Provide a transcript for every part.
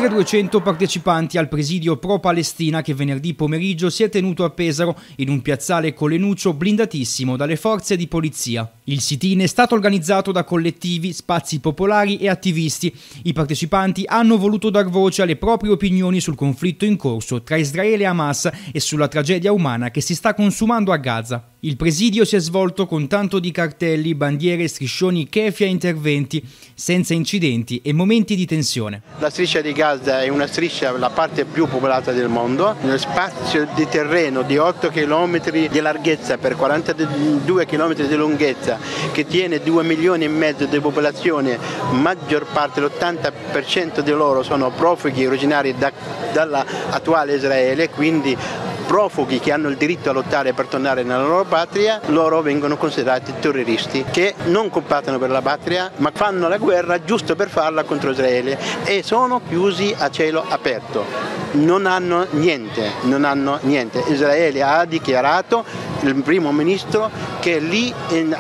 Oltre 200 partecipanti al presidio pro-Palestina che venerdì pomeriggio si è tenuto a Pesaro in un piazzale con Lenuccio blindatissimo dalle forze di polizia. Il sit-in è stato organizzato da collettivi, spazi popolari e attivisti. I partecipanti hanno voluto dar voce alle proprie opinioni sul conflitto in corso tra Israele e Hamas e sulla tragedia umana che si sta consumando a Gaza. Il presidio si è svolto con tanto di cartelli, bandiere, striscioni, kefia e interventi, senza incidenti e momenti di tensione. La striscia di Gaza è una striscia, la parte più popolata del mondo, uno spazio di terreno di 8 km di larghezza per 42 km di lunghezza, che tiene 2,5 milioni di popolazione, maggior parte, l'80% di loro sono profughi originari dall'attuale Israele, quindi profughi che hanno il diritto a lottare per tornare nella loro patria. Loro vengono considerati terroristi che non combattono per la patria ma fanno la guerra giusto per farla contro Israele e sono chiusi a cielo aperto, non hanno niente. Israele ha dichiarato, il primo ministro, che lì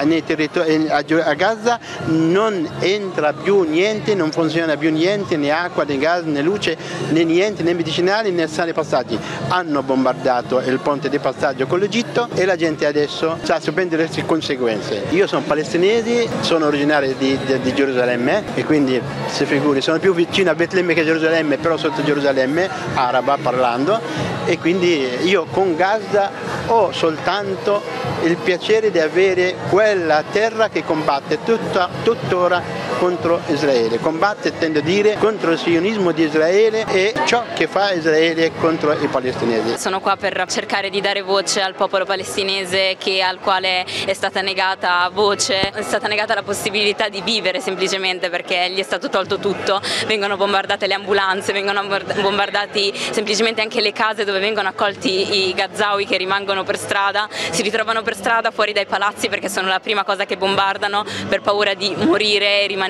a Gaza non entra più niente, non funziona più niente, né acqua, né gas, né luce, né niente, né medicinali, né sani passati. Hanno bombardato il ponte di passaggio con l'Egitto e la gente adesso sta subendo le conseguenze. Io sono palestinese, sono originario di Gerusalemme e quindi, si figuri, sono più vicino a Betlemme che a Gerusalemme, però sotto Gerusalemme, araba parlando, e quindi io con Gaza ho soltanto il piacere di avere quella terra che combatte tuttora contro Israele, combatte, intendo dire, contro il sionismo di Israele e ciò che fa Israele contro i palestinesi. Sono qua per cercare di dare voce al popolo palestinese al quale è stata negata voce, è stata negata la possibilità di vivere semplicemente perché gli è stato tolto tutto. Vengono bombardate le ambulanze, vengono bombardati semplicemente anche le case dove vengono accolti i gazawi che rimangono per strada, si ritrovano per strada fuori dai palazzi perché sono la prima cosa che bombardano per paura di morire e rimanere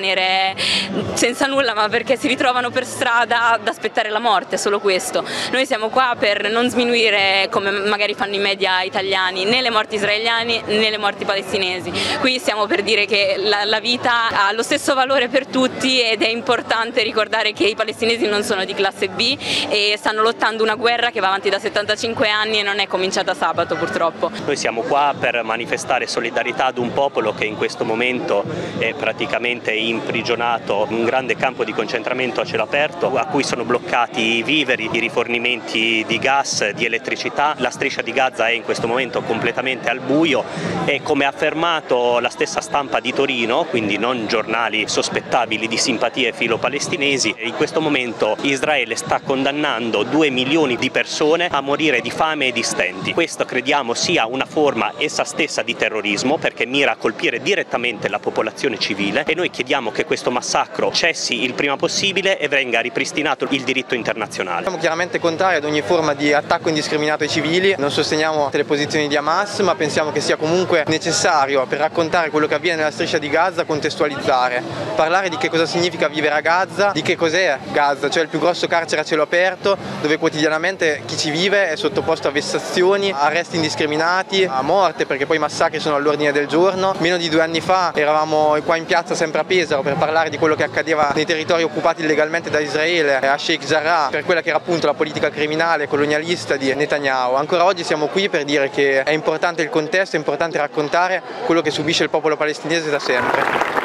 senza nulla, ma perché si ritrovano per strada ad aspettare la morte, solo questo. Noi siamo qua per non sminuire, come magari fanno i media italiani, né le morti israeliane né le morti palestinesi. Qui stiamo per dire che la vita ha lo stesso valore per tutti ed è importante ricordare che i palestinesi non sono di classe B e stanno lottando una guerra che va avanti da 75 anni e non è cominciata sabato, purtroppo. Noi siamo qua per manifestare solidarietà ad un popolo che in questo momento è praticamente imprigionato in un grande campo di concentramento a cielo aperto, a cui sono bloccati i viveri, i rifornimenti di gas, di elettricità. La striscia di Gaza è in questo momento completamente al buio e, come ha affermato la stessa stampa di Torino, quindi non giornali sospettabili di simpatie filo-palestinesi, in questo momento Israele sta condannando 2 milioni di persone a morire di fame e di stenti. Questo crediamo sia una forma essa stessa di terrorismo, perché mira a colpire direttamente la popolazione civile, e noi chiediamo che questo massacro cessi il prima possibile e venga ripristinato il diritto internazionale. Siamo chiaramente contrari ad ogni forma di attacco indiscriminato ai civili, non sosteniamo le posizioni di Hamas, ma pensiamo che sia comunque necessario, per raccontare quello che avviene nella striscia di Gaza, contestualizzare, parlare di che cosa significa vivere a Gaza, di che cos'è Gaza, cioè il più grosso carcere a cielo aperto, dove quotidianamente chi ci vive è sottoposto a vessazioni, arresti indiscriminati, a morte, perché poi i massacri sono all'ordine del giorno. Meno di 2 anni fa eravamo qua in piazza sempre a Pesaro per parlare di quello che accadeva nei territori occupati illegalmente da Israele, a Sheikh Jarrah, per quella che era appunto la politica criminale colonialista di Netanyahu. Ancora oggi siamo qui per dire che è importante il contesto, è importante raccontare quello che subisce il popolo palestinese da sempre.